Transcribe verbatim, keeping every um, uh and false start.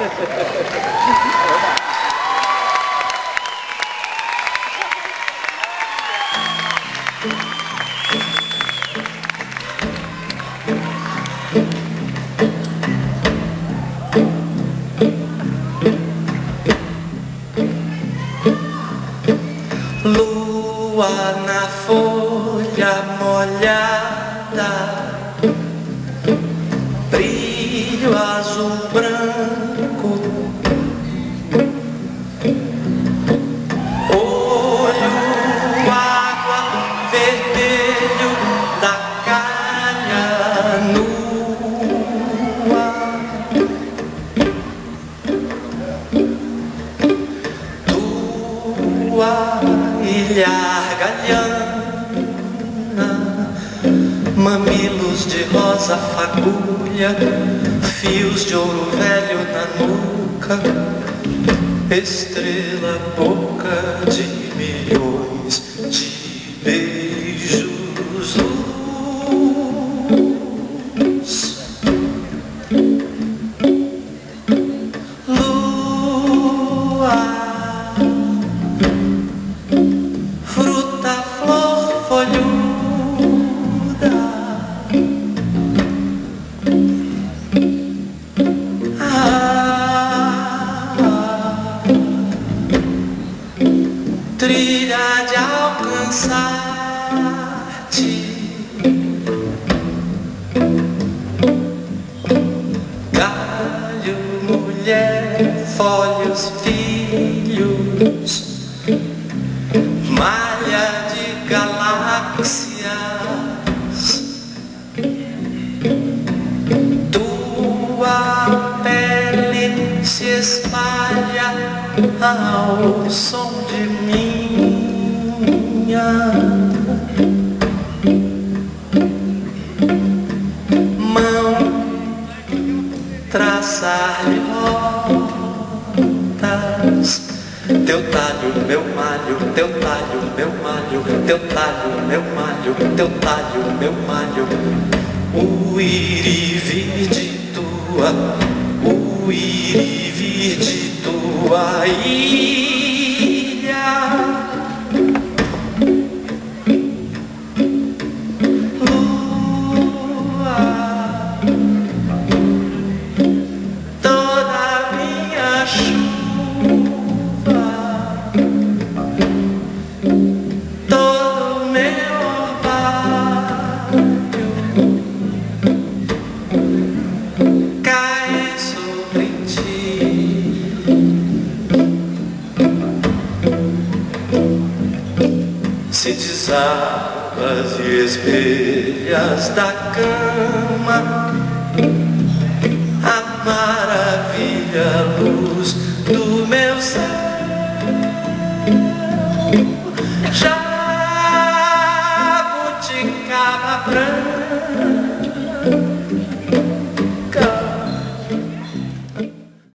Lua na folha molhada, brilho azul branco, olho água vermelho da calha nua, tua ilha argalhana, mamilos de rosa fagulha, fios de ouro velho na nuca, estrela boca de milhões de beijos, luz, lua, fruta, flor, folhuda, ah, trilha de alcançar-te, galho, mulher, folhos, filhos, malha de galáxias, tua pele se espalha ao som de minha mão, traçar-lhe rotas. Teu talho, meu malho, teu talho, meu malho, teu talho, meu malho, teu talho, meu malho. O ir e vir de tua, o ir e vir de tua ilha, lua, toda minha chuva, todo meu orvalho cai sobre ti, se desabas e espelhas da cama a maravilha, luz do